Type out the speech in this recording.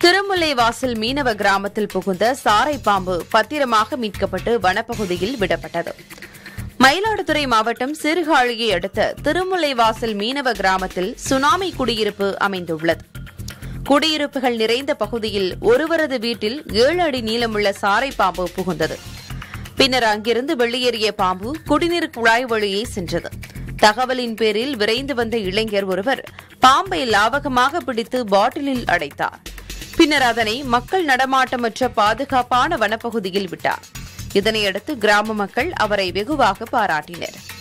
திருமுல்லைவாசல் மீனவ கிராமத்தில் புகுந்த சாரை பாம்பு பத்திரமாக மீட்கப்பட்டு வனப்பகுதியில் விடப்பட்டது. மயிலாடுதுறை மாவட்டம் சீர்காழியை அடுத்த திருமுல்லைவாசல் மீனவ கிராமத்தில் சுனாமி குடியிருப்பு அமைந்துள்ளது. குடியிருப்புகள் நிறைந்த பகுதியில் ஒருவரது வீட்டில் 7 அடி நீளமுள்ள சாரை பாம்பு புகுந்தது. பின்னர் அங்கிருந்து வெளியேறிய பாம்பு குடிநீர் குழாய் வழியே சென்றது. தகவலின் பேரில் விரைந்து வந்த இளைஞர் ஒருவர் பாம்பை லாவகமாக பிடித்து பாட்டிலில் அடைத்தார். பின்னர் அதனை மக்கள் நடமாட்டமற்ற பாதுகாப்பான வனப்பகுதியில் விட்டார். இதனையடுத்து கிராம மக்கள் அவரை வெகுவாக பாராட்டினர்.